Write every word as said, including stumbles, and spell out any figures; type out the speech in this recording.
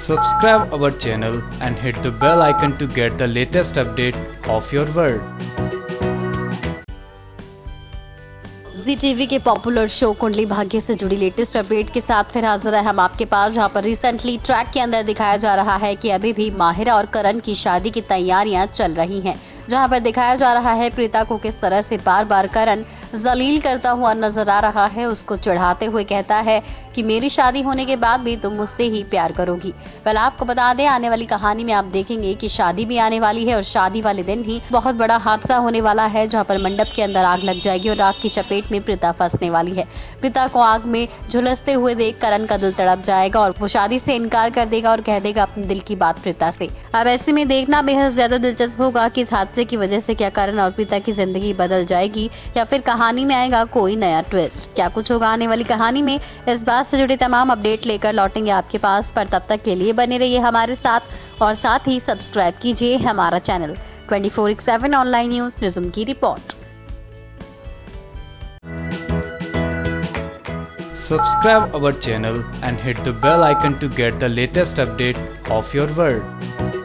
Subscribe our channel and hit the bell icon to get the latest update of your world. Zee TV के popular show Kundali Bhagya से जुड़ी latest update के साथ फिर हाजिर है हम आपके पास, जहां पर रिसेंटली ट्रैक के अंदर दिखाया जा रहा है कि अभी भी माहिरा और करण की शादी की तैयारियां चल रही हैं, जहां पर दिखाया जा रहा है प्रीता को किस तरह से बार बार करण जलील करता हुआ नजर आ रहा है। उसको चिढ़ाते हुए कहता है कि मेरी शादी होने के बाद भी तुम मुझसे ही प्यार करोगी। पहले आपको बता दें, आने वाली कहानी में आप देखेंगे कि शादी भी आने वाली है और शादी वाले दिन ही बहुत बड़ा हादसा होने वाला है, जहां पर मंडप के अंदर आग लग जाएगी और आग की चपेट में प्रीता फंसने वाली है। प्रीता को आग में झुलसते हुए देख करण का दिल तड़प जाएगा और वो शादी से इनकार कर देगा और कह देगा अपने दिल की बात प्रीता से। अब ऐसे में देखना बेहद ज्यादा दिलचस्प होगा कि इस हादसे की वजह से क्या करण और प्रीता की जिंदगी बदल जाएगी या फिर कहानी में आएगा कोई नया ट्विस्ट। क्या कुछ होगा आने वाली कहानी में, इस बात से जुड़ी तमाम अपडेट लेकर लौटेंगे आपके पास, पर तब तक के लिए बने रहिए हमारे साथ और साथ ही सब्सक्राइब कीजिए हमारा channel. Twenty four by seven online news निज़ुम की रिपोर्ट। Subscribe our channel and hit the bell icon to get the latest update of your world.